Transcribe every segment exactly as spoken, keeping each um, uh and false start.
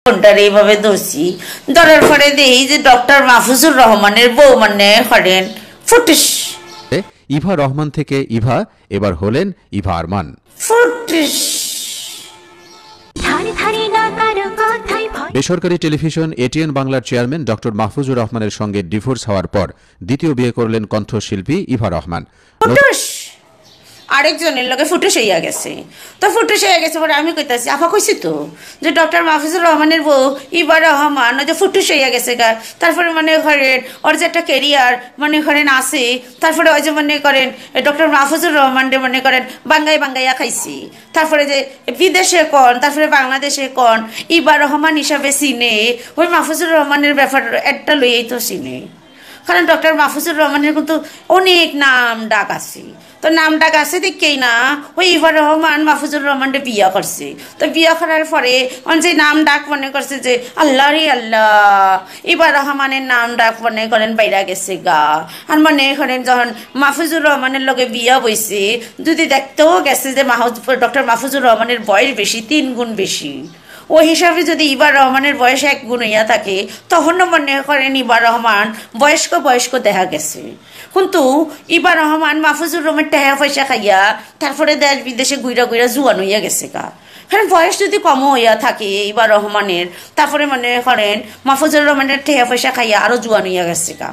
ফোনটারে এইভাবে ধরছি, ধরার পরে দেখি যে ডক্টর মাহফুজুর রহমানের বউ মানে করেন ফুটিস। ইভা রহমান থেকে ইভা এবার হলেন ইভা আরমান। ফুটিস। বেসরকারি টেলিভিশন এটিএন বাংলার চেয়ারম্যান ডক্টর মাহফুজুর রহমানের সঙ্গে ডিভোর্স হওয়ার পর দ্বিতীয় বিয়ে করলেন কণ্ঠশিল্পী ইভা রহমান। আরেকজনের লোকে ফুটেস হইয়া গেছে, তো ফুটেস হইয়া গেছে পরে আমি কইতাছি আপা কইছি তো যে ডক্টর মাহফুজুর রহমানের বউ ইভা রহমান ওই যে ফুটেস হইয়া গেছে গা। তারপরে মনে করেন ওর যে একটা কেরিয়ার মনে করেন আছে, তারপরে ওই যে মনে করেন ডক্টর মাহফুজুর রহমানরে মনে করেন বাঙ্গাই বাঙ্গাইয়া খাইছি, তারপরে যে বিদেশে কন তারপরে বাংলাদেশে কন ইভা রহমান হিসাবে চিনে, ওই মাহফুজুর রহমানের ব্যাপার একটা লইয়াই তো চিনে। কারণ ডক্টর মাহফুজুর রহমানের কিন্তু অনেক নাম ডাক আছে, তো নাম ডাক আছে দেখেই না ওই ইভা রহমান মাহফুজুর রহমানকে বিয়া করছে। তো বিয়া করার পরে যে নাম ডাক মনে করছে যে আল্লাহ রে আল্লাহ, ইভা রহমানের নাম ডাক মনে করেন বাইরা গেছে গা। আর মনে করেন যখন মাহফুজুর রহমানের লগে বিয়া বইছে যদি দেখতেও গেছে যে ডক্টর মাহফুজুর রহমানের বয়স বেশি, তিন গুণ বেশি, ওই হিসাবে যদি ইভা রহমানের বয়স এক গুণ হইয়া থাকে তখনও মনে করেন ইভা রহমান বয়স্ক বয়স্ক দেখা গেছে। কিন্তু ইভা রহমান মাহফুজুর রহমান টাকা পয়সা খাইয়া তারপরে দেশ বিদেশে গুইরা গুইরা জুয়ান হইয়া গেছে গা। কারণ বয়স যদি কমও হইয়া থাকে ইভা রহমানের, তারপরে মনে করেন মাহফুজুর রহমানের টাকা পয়সা খাইয়া আরও জুয়ান হইয়া গেছে গা।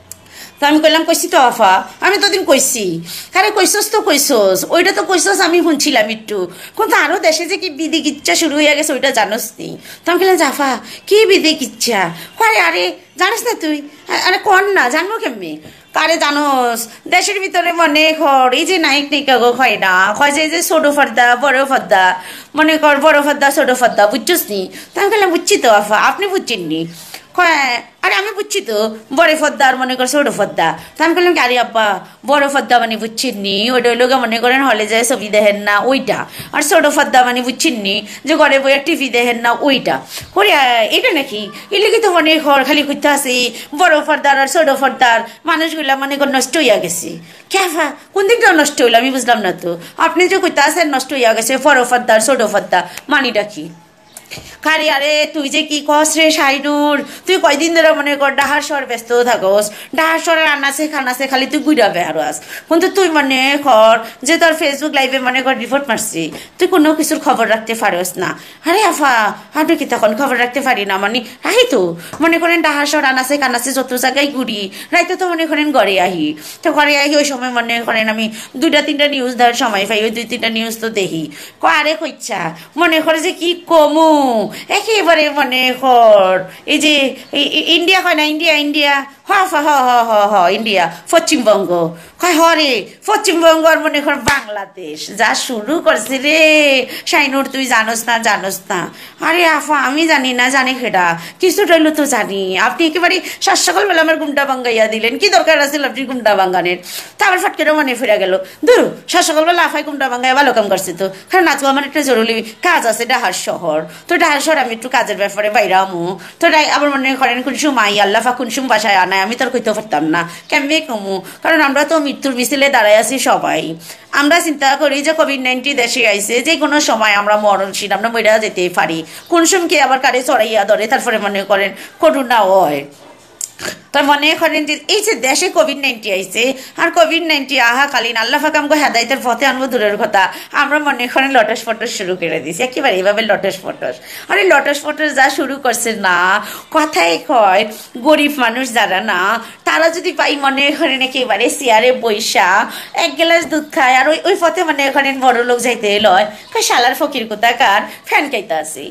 তো আমি কইলাম কইছি তো আফা, আমি তোদিন কইছি, আরে কইসস তো কইসস, ওইটা তো কইসস আমি শুনছিলাম একটু, কিন্তু আরও দেশে যে কি বিধি কিচ্ছা শুরু হইয়া গেছে ওইটা জানোস নি। তো আমি কইলাম জাফা কি বিধি কিচ্ছা? আরে আরে জানিস না তুই? আরে কন না, জানবো কেমনি? কারে জানোস দেশের ভিতরে মনে কর এই যে নায়ক নায়িকা গো হয় না, হয় যে যে ছোট ফর্দা বড় ফর্দা, মনে কর বড় ফর্দা ছোট ফর্দা, বুঝছিস নি? তো আমি বললাম বুঝছি তো আফা, আপনি বুঝছেন নি? হ্যাঁ আরে আমি বুঝছি তো বড় ফর্দা আর মনে কর ছোট ফর্দা। তো আমি বললাম কি আরে আব্বা বড় ফর্দা মানে বুঝছেন নি ওইটা ওই লোকে মনে করেন হলে যায় ছবি দেখেন না ওইটা, আর ছোট ফর্দা মানে বুঝছেন নি যে ঘরে বইয়া টিভি দেখেন না ওইটা। করে এটা নাকি এলিগে তো মনে ঘর খালি করতে আসি বড় ফর্দার আর ছোট ফর্দার মানুষগুলা মনে কর নষ্ট হইয়া গেছে। ক্যাফা কোন দিকটা নষ্ট হইলো আমি বুঝলাম না তো, আপনি যে কইতে আসেন নষ্ট হইয়া গেছে বড় ফর্দার ছোট ফর্দা মানিটা কি? কারে আরে তুই যে কি কস রে শাইনুর, তুই কয়দিন ধরে মনে কর ডাহার শহর ব্যস্ত থাকস, ডাহার শহরের আনাসে খানাসে খালি তুই গুড়াবে আরো আস, কিন্তু তুই মনে কর যে তোর ফেসবুক লাইভে মনে কর রিপোর্ট মারছি, তুই কোনো কিছুর খবর রাখতে পারস না। আরে আফা আপনি কি তখন খবর রাখতে পারি না মানে আহি তো মনে করেন ডাহার শহর আনাসে কানাসে যত জায়গায় ঘুরি, রাইতে তো মনে করেন ঘরে আহি, তো ঘরে আহি ওই সময় মনে করেন আমি দুইটা তিনটা নিউজ দেওয়ার সময় পাই, ওই দুই তিনটা নিউজ তো দেখি। ক আরে কইচ্ছা মনে করে যে কি কমু একেবারে মনে কর এই যে ইন্ডিয়া হয় না, ইন্ডিয়া ইন্ডিয়া হ হ হ হ হ ইন্ডিয়া পশ্চিমবঙ্গ কয় হরে পশ্চিমবঙ্গ আর মনে কর বাংলাদেশ যা শুরু করছে রে শাইনুর, তুই জানোস না জানোস না? আরে আফা আমি জানি না, জানি সেটা কিছুটা হইলো তো জানি। আপনি একেবারে সাত সকালবেলা আমার ঘুমটা ভাঙ্গাইয়া দিলেন, কি দরকার আছিল আপনি ঘুমটা ভাঙ্গানের? তা আবার ফটকেরও মনে ফিরে গেল দূর সাত সকালবেলা আফাই ঘুমটা ভাঙ্গাইয়া ভালো কাম করছে তো, কারণ আজকে আমার একটা জরুরি কাজ আছে ডাহার শহর, তো ডাহার শহর আমি একটু কাজের ব্যাপারে বাইরে আমু, তো আবার মনে করেন কোন সময় আল্লাহ ফা কোন সময় বাসায় আনায় আমি তার কইতে পারতাম না কেমনে কমু, কারণ আমরা তো মৃত্যুর মিছিলে দাঁড়াই আছি সবাই। আমরা চিন্তা করি যে কোভিড নাইন্টিন দেশে আইসে যে কোনো সময় আমরা মরণশীল, আমরা মরে যেতেই পারি, কোন সময় আবার কারে চড়াইয়া ধরে তারপরে মনে করেন করোনা হয়। তার মনে করেন যে এই যে দেশে কোভিড নাইন্টিন আইছে আর কোভিড নাইন্টিন আহাকালীন আল্লাহ ফাঁক আমাকে হেদায়তের পথে আনবো দূরের কথা, আমরা মনে করেন লটস ফটস শুরু করে দিয়েছি একেবারে এইভাবে লটস ফটস। আরে লটস ফটস যা শুরু করছে না, কথাই কয় গরিব মানুষ যারা না তারা যদি পাই মনে করেন একেবারে চেয়ারে বৈশা এক গ্লাস দুধ খায়, আর ওই ওই পথে মনে করেন বড় লোক যাইতে লয় কয় শালার ফকির কোথাকার ফ্যান খাইতে আসি,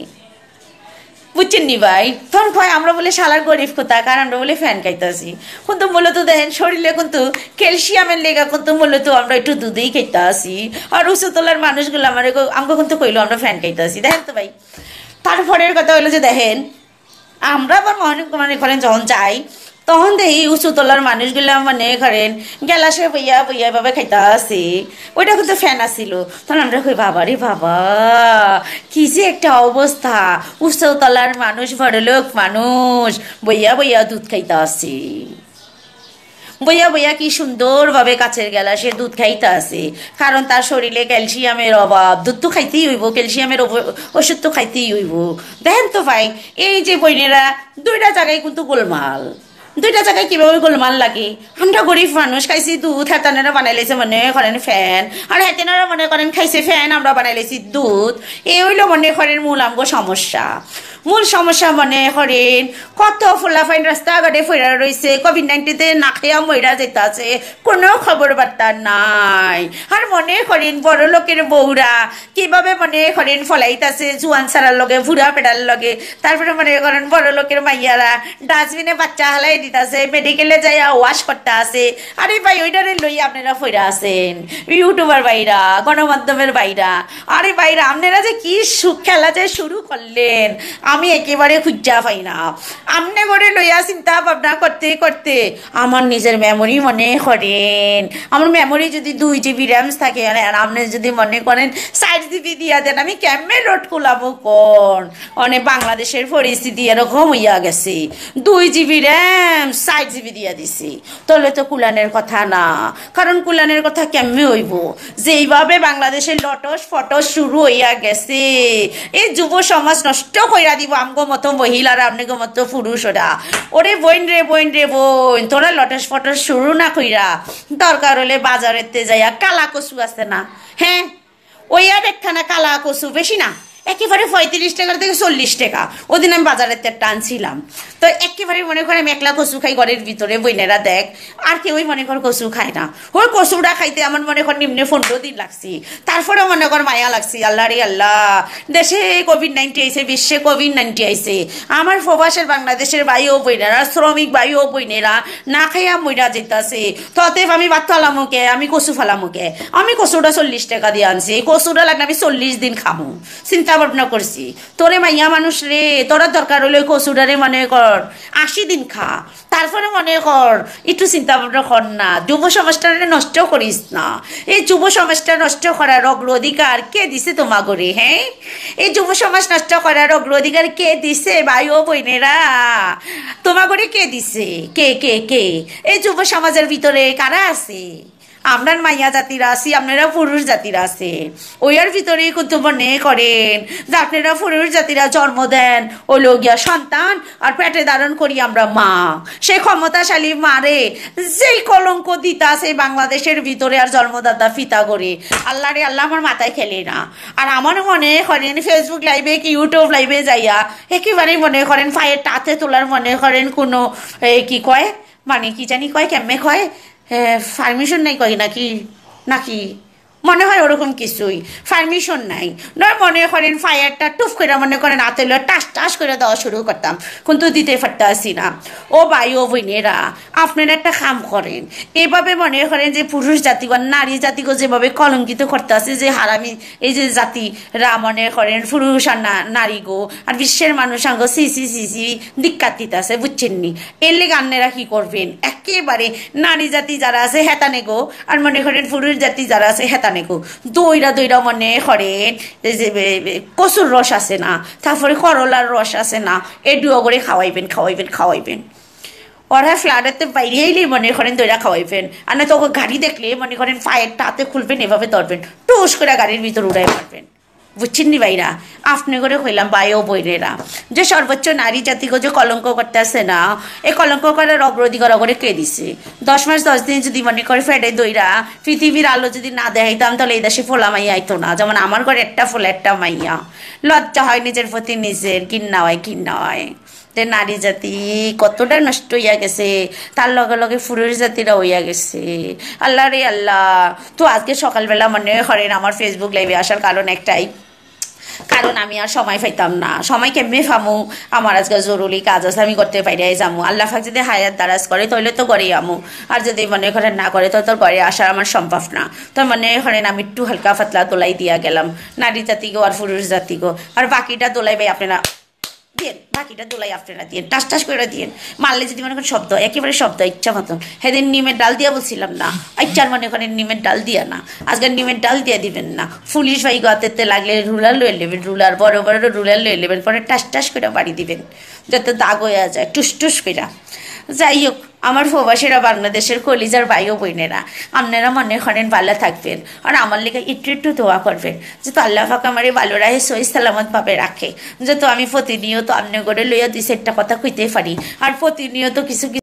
বুঝছেন নি ভাই? তখন কয় আমরা বলে শালার গরিব কোথাকার, আমরা বলে ফ্যান খাইতেছি, কিন্তু মূলত দেখেন শরীরে কিন্তু ক্যালসিয়ামের লেগা কিন্তু মূলত আমরা একটু দুধেই খাইতে আসি, আর উঁচুতলার মানুষগুলো আমার আমাকে কিন্তু কইলো আমরা ফ্যান খাইতে আসি। দেখেন তো ভাই, তারপরের কথা হলো যে দেখেন আমরা আবার মনে মনে করেন যখন যাই তখন দেখি উঁচুতলার মানুষগুলা মানে করেন গ্যালাসে বইয়া বইয়া এভাবে খাইতে আসে, ওইটা কিন্তু ফ্যান আসিল, তখন আমরা কই বাবা রে বাবা কি যে একটা অবস্থা, উঁচুতলার মানুষ বড়লোক মানুষ বইয়া বইয়া দুধ খাইতে আসে। বইয়া বইয়া কি সুন্দরভাবে কাছের গেলা সে দুধ খাইতে আছে, কারণ তার শরীরে ক্যালসিয়ামের অভাব। দুধ তো খাইতেই হইব, ক্যালসিয়ামের ওষুধ তো খাইতেই হইব। দেখেন তো ভাই, এই যে বইনেরা দুইটা জায়গায় কিন্তু গোলমাল, দুইটা জায়গায় কিভাবে গোলমাল লাগে। আমরা গরিব মানুষ খাইছি দুধ, হেতানেরা বানাই লাইছে মনে করেন ফ্যান, আর হেতেনারা মনে করেন খাইছে ফ্যান, আমরা বানাই লাইছি দুধ। এই হইলো মনে করেন মূল আমগো সমস্যা। মূল সমস্যা মনে করেন কত ফুলাফাইন রাস্তাঘাটে ফেরা রয়েছে, কোভিড নাইন্টিনতে না খাইয়া মইরা যেতে আছে, কোনো খবর বার্তা নাই। আর মনে করেন বড় লোকের বউরা কিভাবে মনে করেন ফলাইতেছে জুয়ান সারার লগে, ভুড়া পেড়ার লগে। তারপরে মনে করেন বড় লোকের মাইয়ারা ডাস্টবিনে বাচ্চা হালাই দিতেছে, মেডিকেলে যাইয়া ওয়াশ করতে আছে। আরে ভাই ওইটারে লই আপনারা ফইরা আছেন, ইউটিউবার বাইরা, গণমাধ্যমের বাইরা। আরে বাইরা আপনারা যে কি সুখ খেলা যে শুরু করলেন আমি একেবারে খুঁজা পাই না। আমনে করে লইয়া চিন্তা ভাবনা করতে করতে আমার নিজের মেমোরি মনে করেন, আমার মেমোরি যদি দুই জিবি র্যামস থাকে আর আপনি যদি মনে করেন ষাট জিবি দিয়া দেন, আমি কেমনে রোড খুলাবো কোন? অনেক বাংলাদেশের পরিস্থিতি এরকম হইয়া গেছে, দুই জিবি র্যাম ষাট জিবি দিয়া দিছি, তাহলে তো কুলানের কথা না। কারণ কুলানের কথা কেমনে হইব, যেইভাবে বাংলাদেশের লটস ফটস শুরু হইয়া গেছে, এই যুব সমাজ নষ্ট কইরা দিব আমগো মতো মহিলারা, আপনাকে মতো পুরুষরা। ওরে বইন রে বইন রে বইন, তোরা লটস ফটস শুরু না কইরা দরকার হলে বাজারেতে যাইয়া কালা কচু আছে না, হ্যাঁ ওই আর একখানা কালা কচু, বেশি না, একেবারে পঁয়ত্রিশ টাকার থেকে চল্লিশ টাকা। ওদিন আমি বাজারের তেরটা আনছিলাম, তো একেবারে মনে করে আমি একলা কচু খাই ঘরের ভিতরে, বইনেরা দেখ আর কেউই মনে কর কচু খায় না। ওই কচুটা খাইতে আমার মনে কর নিম্নে পনেরো দিন লাগছি, তারপরেও মনে কর মায়া লাগছি। আল্লাহ রে আল্লাহ, দেশে কোভিড নাইন্টি আইসে, বিশ্বে কোভিড নাইন্টি আইসে, আমার প্রবাসের বাংলাদেশের ভাই ও বইনেরা, শ্রমিক ভাই ও বইনেরা না খাইয়া মইরা যেতেছে। ততএব আমি ভাত ফালামুকে, আমি কচু ফালামুকে, আমি কচুটা চল্লিশ টাকা দিয়ে আনছি, কচুটা লাগলে আমি চল্লিশ দিন খামু। চিন্তা ভাবনা করছি, তোরে মাইয়া মানুষ রে, তোরা দরকার হলে কচুটারে মনে কর আশি দিন খা, তারপরে মনে কর একটু চিন্তা ভাবনা কর না, যুব সমাজটারে নষ্ট করিস না। এই যুব সমাজটা নষ্ট করার অগ্রাধিকার কে দিছে তোমাগরে? হ্যাঁ, এই যুব সমাজ নষ্ট করার অগ্রাধিকার কে দিছে ভাই ও বইনেরা? তোমাগরে কে দিছে? কে কে কে এই যুব সমাজের ভিতরে কারা আছে? আপনার মাইয়া জাতিরা আছি, আপনারা পুরুষ জাতিরা আছে। ওইয়ার ভিতরে কিন্তু মনে করেন যে আপনারা পুরুষ জাতিরা জন্ম দেন ও লগিয়া সন্তান, আর পেটে ধারণ করি আমরা মা। সেই ক্ষমতাশালী মারে যেই কলঙ্ক দিতা আছে বাংলাদেশের ভিতরে আর জন্মদাতা ফিতা করে, আল্লাহ রে আল্লাহ আমার মাথায় খেলে না। আর আমার মনে করেন ফেসবুক লাইভে কি ইউটিউব লাইভে যাইয়া একেবারেই মনে করেন পায়ের টাতে তোলার মনে করেন কোনো কি কয়, মানে কি জানি কয়, কেমনে কয়, পারমিশন নাই কই নাকি নাকি মনে হয় ওরকম কিছুই, পারমিশন নাই নয় মনে করেন ফায়ারটা টুফ করে মনে করেন আতেলে টাস টাস করে দেওয়া শুরু করতাম, কিন্তু দিতে পারতে আসি না। ও ভাই ও বোনেরা, আপনারা একটা কাম করেন, এভাবে মনে করেন যে পুরুষ জাতিগণ নারী জাতিগণ যেভাবে কলঙ্কিত করতে আছে, যে হারামি এই যে জাতিরা মনে করেন পুরুষ আর নারী গো আর বিশ্বের মানুষ আঙ্গ সি সি সি সি দিক্কাত দিতে আছে, বুঝছেন নি? এর লেগে আপনারা কি করবেন, একেবারে নারী জাতি যারা আছে হেতানে গো, আর মনে করেন পুরুষ জাতি যারা আছে হেতানে গো, দইরা দইরা মনে করেন যে কচুর রস আছে না, তারপরে করলার রস আছে না, এডুও করে খাওয়াইবেন খাওয়াইবেন খাওয়াইবেন। ওরা ফ্ল্যাটেতে বাইরে এলেই মনে করেন দইরা খাওয়াইবেন, আর না তো গাড়ি দেখলে মনে করেন পায়ের টাতে খুলবেন, এভাবে ধরবেন, টুস করে গাড়ির ভিতর উড়াই মারবেন। বুঝছেন নি ভাইরা? আপনি করে কইলাম ভাই ও বইনেরা, যে সর্বোচ্চ নারী জাতিকে যে কলঙ্ক করতে আসে না, এই কলঙ্ক করার অগ্রাধিকার করে কে দিছে? দশ মাস দশ দিন যদি মনে করে ফেটে দইরা পৃথিবীর আলো যদি না দেখাইতাম, তাহলে এই দেশে ফোলা মাইয়া আইতো না। যেমন আমার ঘরে একটা ফোলা একটা মাইয়া, লজ্জা হয় নিজের প্রতি নিজের, ঘিন্না হয় ঘিন্না হয় যে নারী জাতি কতটা নষ্ট হইয়া গেছে, তার লগে লগে পুরুষ জাতিরা হইয়া গেছে। আল্লাহ রে আল্লাহ। তো আজকে সকালবেলা মনে করেন আমার ফেসবুক লাইভে আসার কারণ একটাই, কারণ আমি আর সময় পাইতাম না। সময় কেমনে পামু, আমার আজকে জরুরি কাজ আছে, আমি করতে পাইরে যাবো। আল্লাহ পাক যদি হায়াত দারাজ করে তাহলে তো ঘরে আমু, আর যদি মনে করেন না করে তো তোর ঘরে আসার আমার সম্ভব না। তো মনে করেন আমি একটু হালকা পাতলা দোলাই দিয়া গেলাম নারী জাতিগো আর পুরুষ জাতিগো, আর বাকিটা দোলাই ভাই আপনারা দিয়ে বাকিটা দোলাই আপনারা দিয়ে টাস টাস করে দিয়ে মারলে যদি মনে করেন শব্দ একেবারে শব্দ ইচ্ছা মতন সেদিন নিমের ডাল দিয়া বলছিলাম না ইচ্ছার মনে করেন নিমের ডাল দিয়া না আজকে নিমের ডাল দিয়ে দিবেন না পুলিশ ভাই গাতেতে লাগলে রুলার লয়ে নেবেন রুলার বড় বড় রুলার লয়ে নেবেন পরে টাস টাস করে বাড়ি দিবেন যাতে দাগ হয়ে যায় টুস টুস করে যাই হোক আমার প্রবাসীরা বাংলাদেশের কলিজার ভাই ও বোনেরা আপনারা মনে করেন ভালো থাকবেন আর আমার লেগে একটু একটু দোয়া করবেন যে তো আল্লাহ পাক আমার এই ভালো রাহে সই সালামত ভাবে রাখে যে তো আমি প্রতিনিয়ত আপনি করে লইয়া দুই চারটা কথা কইতে পারি আর প্রতিনিয়ত কিছু কিছু